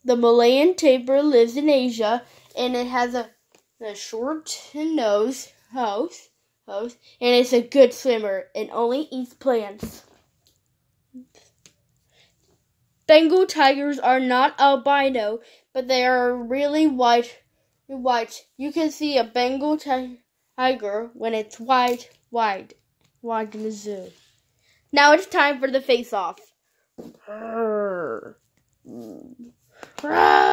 The Malayan tapir lives in Asia, and it has a short nose, and it's a good swimmer and only eats plants. Bengal tigers are not albino, but they are really white. You can see a Bengal tiger when it's wide in the zoo. Now it's time for the face-off.